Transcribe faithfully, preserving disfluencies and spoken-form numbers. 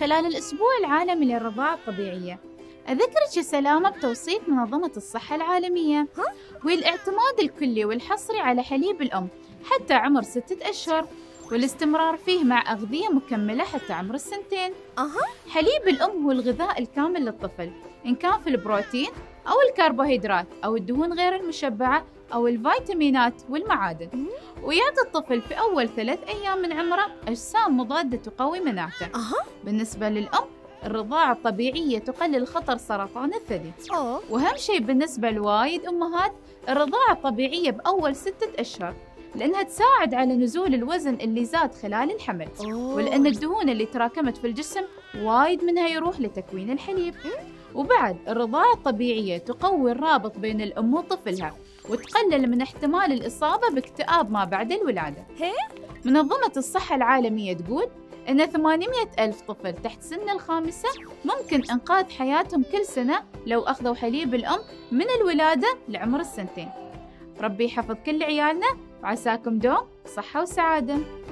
خلال الأسبوع العالمي للرضاعة الطبيعية، أذكرك يا سلامة بتوصيف منظمة الصحة العالمية والاعتماد الكلي والحصري على حليب الأم حتى عمر ستة أشهر، والاستمرار فيه مع أغذية مكملة حتى عمر السنتين. أها. حليب الأم هو الغذاء الكامل للطفل، إن كان في البروتين أو الكربوهيدرات أو الدهون غير المشبعة أو الفيتامينات والمعادن، ويعطي الطفل في أول ثلاث أيام من عمره أجسام مضادة تقوي مناعته. أها. بالنسبة للأم، الرضاعة الطبيعية تقلل خطر سرطان الثدي. أوه. وأهم شيء بالنسبة لوايد أمهات، الرضاعة الطبيعية بأول ستة أشهر، لأنها تساعد على نزول الوزن اللي زاد خلال الحمل. أوه. ولأن الدهون اللي تراكمت في الجسم وايد منها يروح لتكوين الحليب. وبعد الرضاعة الطبيعية تقوي الرابط بين الأم وطفلها، وتقلل من احتمال الإصابة باكتئاب ما بعد الولادة. هي؟ منظمة الصحة العالمية تقول إن ثمانمئة ألف طفل تحت سن الخامسة ممكن إنقاذ حياتهم كل سنة لو أخذوا حليب الأم من الولادة لعمر السنتين. ربي يحفظ كل عيالنا، وعساكم دوم صحة وسعادة.